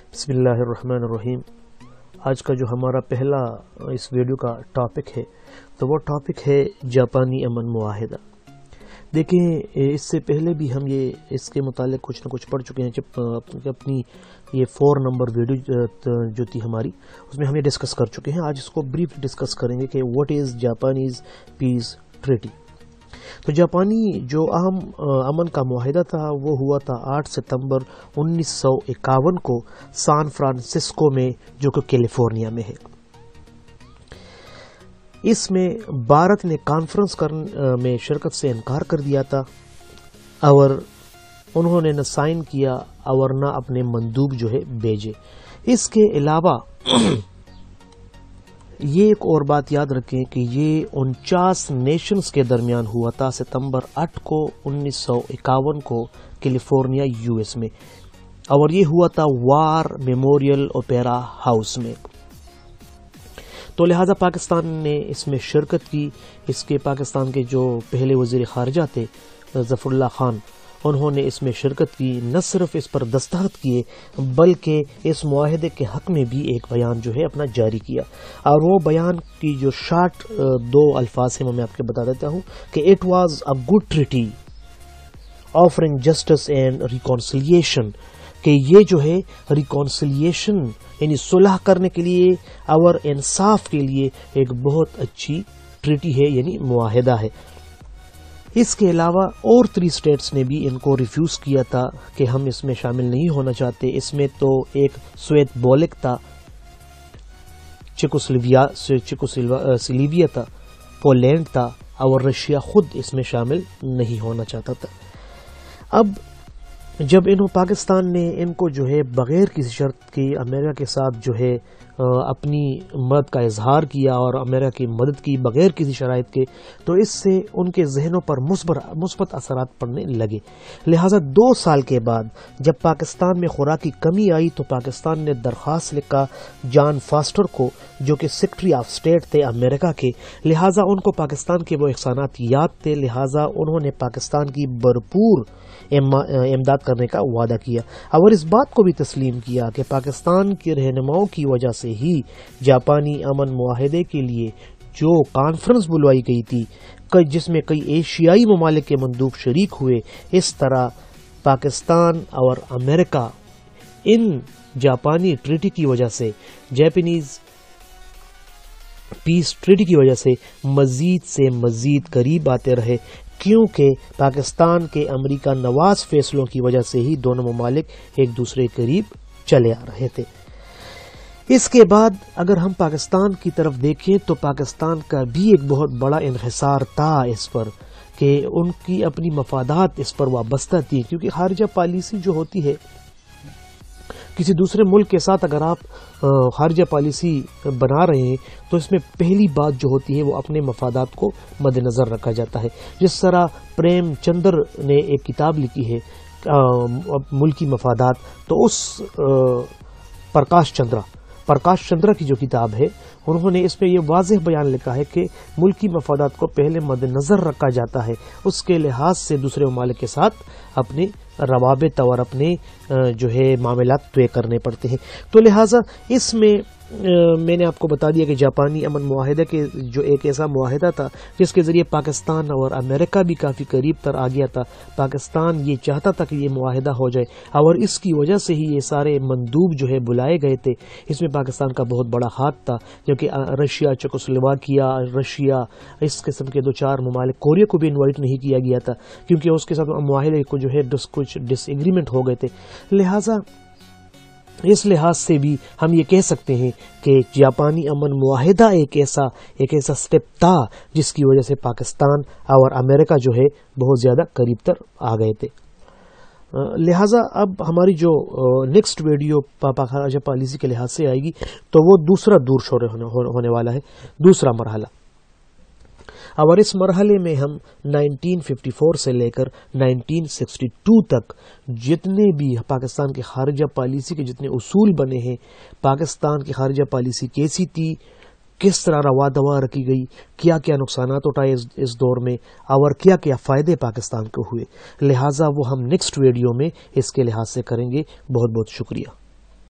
بسم اللہ الرحمن الرحیم۔ آج کا جو ہمارا پہلا اس ویڈیو کا ٹاپک ہے تو وہ ٹاپک ہے جاپانی امن معاہدہ۔ دیکھیں، اس سے پہلے بھی ہم اس کے متعلق کچھ نہ کچھ پڑھ چکے ہیں۔ جب اپنی یہ 4 نمبر ویڈیو جو تھی ہماری، اس میں ہم یہ ڈسکس کر چکے ہیں۔ آج اس کو بریف ڈسکس کریں گے کہ what is Japanese peace treaty. تو جاپانی جو اہم امن کا معاہدہ تھا وہ ہوا تھا 8 ستمبر 1951 کو سان فرانسسکو میں، جو کہ کیلیفورنیا میں ہے۔ اس میں بھارت نے کانفرنس میں شرکت سے انکار کر دیا تھا اور انہوں نے نہ سائن کیا اور نہ اپنے مندوب جو ہے بھیجے۔ اس کے علاوہ یہ ایک اور بات یاد رکھیں کہ یہ 49 نیشنز کے درمیان ہوا تھا ستمبر 8 کو 1951 کو کیلیفورنیا US میں، اور یہ ہوا تھا وار میموریل اوپیرا ہاؤس میں۔ تو لہٰذا پاکستان نے اس میں شرکت کی۔ اس کے پاکستان کے جو پہلے وزیر خارجہ تھے ظفر اللہ خان، انہوں نے اس میں شرکت کی۔ نہ صرف اس پر دستخط کیے بلکہ اس معاہدے کے حق میں بھی ایک بیان جو ہے اپنا جاری کیا، اور وہ بیان کی جو شارٹ 2 الفاظ ہیں وہ میں آپ کو بتا دیتا ہوں کہ it was a good treaty offering justice and reconciliation, کہ یہ جو ہے ریکانسیلیشن یعنی صلح کرنے کے لیے اور انصاف کے لیے ایک بہت اچھی ٹریٹی ہے، یعنی معاہدہ ہے۔ اس کے علاوہ اور 3 اسٹیٹس نے بھی ان کو ریفیوز کیا تھا کہ ہم اس میں شامل نہیں ہونا چاہتے۔ اس میں تو ایک سوویت بولک تھا، چیکوسلوواکیا تھا، پولینڈ تھا، اور رشیا خود اس میں شامل نہیں ہونا چاہتا تھا۔ اب جب پاکستان نے ان کو جو ہے بغیر کسی شرط کی امریکہ کے ساتھ جو ہے اپنی مدد کا اظہار کیا اور امریکہ کی مدد کی بغیر کسی شرائط کے، تو اس سے ان کے ذہنوں پر مثبت اثرات پڑنے لگے۔ لہٰذا 2 سال کے بعد جب پاکستان میں خوراکی کمی آئی تو پاکستان نے درخواست لکھا جان فاسٹر کو، جو کہ سیکرٹری آف اسٹیٹ تھے امریکہ کے۔ لہٰذا ان کو پاکستان کے وہ احسانات یاد تھے، لہٰذا انہوں نے پاکستان کی بھرپور امداد کرنے کا وعدہ کیا، اور اس بات کو بھی تسلیم کیا کہ پاکستان کے رہنماؤں کی وجہ سے ہی جاپانی امن معاہدے کے لیے جو کانفرنس بلوائی گئی تھی، جس میں کئی ایشیائی ممالک کے مندوب شریک ہوئے، اس طرح پاکستان اور امریکہ ان جاپانی ٹریٹی کی وجہ سے، جاپانیز پیس ٹریٹی کی وجہ سے مزید سے مزید قریب آتے رہے، کیونکہ پاکستان کے امریکہ نواز فیصلوں کی وجہ سے ہی دونوں ممالک ایک دوسرے کے قریب چلے آ رہے تھے۔ اس کے بعد اگر ہم پاکستان کی طرف دیکھیں تو پاکستان کا بھی ایک بہت بڑا انحصار تھا اس پر، کہ ان کی اپنی مفادات اس پر وابستہ تھی، کیونکہ خارجہ پالیسی جو ہوتی ہے کسی دوسرے ملک کے ساتھ اگر آپ خارجہ پالیسی بنا رہے ہیں تو اس میں پہلی بات جو ہوتی ہے وہ اپنے مفادات کو مد نظر رکھا جاتا ہے۔ جس طرح پریم چندر نے ایک کتاب لکھی ہے ملکی مفادات، تو اس پرکاش چندرا کی جو کتاب ہے، انہوں نے اس میں یہ واضح بیان لکھا ہے کہ ملکی مفادات کو پہلے مد نظر رکھا جاتا ہے، اس کے لحاظ سے دوسرے ممالک کے ساتھ اپنے روابط اور اپنے جو ہے معاملات طے کرنے پڑتے ہیں۔ تو لہٰذا اس میں میں نے آپ کو بتا دیا کہ جاپانی امن معاہدہ کے جو ایک ایسا معاہدہ تھا جس کے ذریعے پاکستان اور امریکہ بھی کافی قریب تر آ گیا تھا۔ پاکستان یہ چاہتا تھا کہ یہ معاہدہ ہو جائے، اور اس کی وجہ سے ہی یہ سارے مندوب جو ہے بلائے گئے تھے۔ اس میں پاکستان کا بہت بڑا ہاتھ تھا، کیونکہ رشیا، چیکوسلوواکیا، رشیا، اس قسم کے 2-4 ممالک، کوریا کو بھی انوائٹ نہیں کیا گیا تھا کیونکہ اس کے ساتھ معاہدے کو جو ہے کچھ ڈس ایگریمنٹ ہو گئے تھے۔ لہٰذا اس لحاظ سے بھی ہم یہ کہہ سکتے ہیں کہ جاپانی امن معاہدہ ایک ایسا سٹیپ تھا جس کی وجہ سے پاکستان اور امریکہ جو ہے بہت زیادہ قریب تر آ گئے تھے۔ لہٰذا اب ہماری جو نیکسٹ ویڈیو خارجہ پالیسی کے لحاظ سے آئے گی تو وہ دوسرا دور شور ہونے والا ہے، دوسرا مرحلہ، اور اس مرحلے میں ہم 1954 سے لے کر 1962 تک جتنے بھی پاکستان کی خارجہ پالیسی کے جتنے اصول بنے ہیں، پاکستان کی خارجہ پالیسی کیسی تھی، کس طرح روا دوا رکھی گئی، کیا کیا نقصانات اٹھائے اس دور میں، اور کیا کیا فائدے پاکستان کو ہوئے، لہٰذا وہ ہم نیکسٹ ویڈیو میں اس کے لحاظ سے کریں گے۔ بہت بہت شکریہ۔